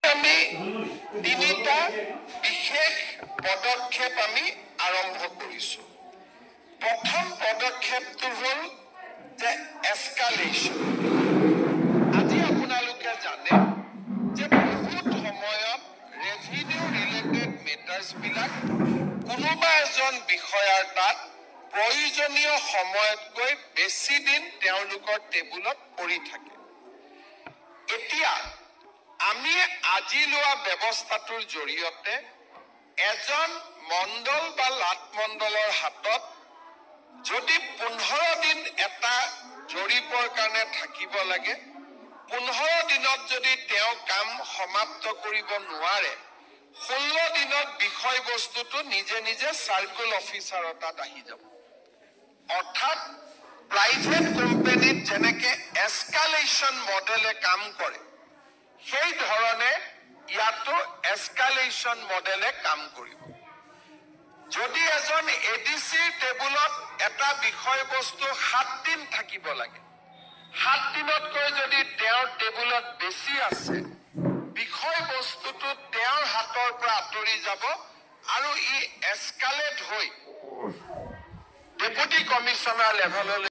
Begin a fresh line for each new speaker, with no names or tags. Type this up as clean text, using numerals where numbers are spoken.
আমি তিনিটা বিশেষ পদক্ষেপ আমি আৰম্ভ কৰিছো। প্ৰথম পদক্ষেপটো হ'ল যে এস্কালেশ্যন। আজি আপোনালোকে জানে যে বহুত সময়ত ৰেভিনিউ ৰিলেটেড মেটাৰ্ছবিলাক কোনোবা এজন বিষয়াৰ তাত প্ৰয়োজনীয় সময়তকৈ বেছি দিন তেওঁলোকৰ টেবুলত পৰি থাকে। এতিয়া আমি আজি লোৱা ব্যৱস্থাটোৰ জৰিয়তে এজন মণ্ডল বা লাট মণ্ডলৰ হাতত যদি 15 দিন এটা জৰীপৰ কাৰণে থাকিব লাগে, 15 দিনত যদি তেওঁ কাম সমাপ্ত কৰিব নোৱাৰে, 16 দিনত বিষয়বস্তুটো নিজে নিজে চাৰ্কুল অফিচাৰৰ তাত আহি যাব। অৰ্থাৎ প্ৰাইভেট কোম্পানীত যেনেকে এস্কালেশ্যন মডেলে কাম কৰে, সেই ধৰণে ইয়াতো এস্কালেশ্যন মডেলে কাম কৰিব। যদি এজন এডিচিৰ টেবুলত এটা বিষয়বস্তু 7 দিন থাকিব লাগে, 7 দিনতকৈ যদি তেওঁৰ টেবুলত বেছি আছে, বিষয়বস্তুটো তেওঁৰ হাতৰ পৰা আঁতৰি যাব আৰু ই এস্কালেট হৈ ডেপুটি কমিশ্যনাৰ লেভেললৈ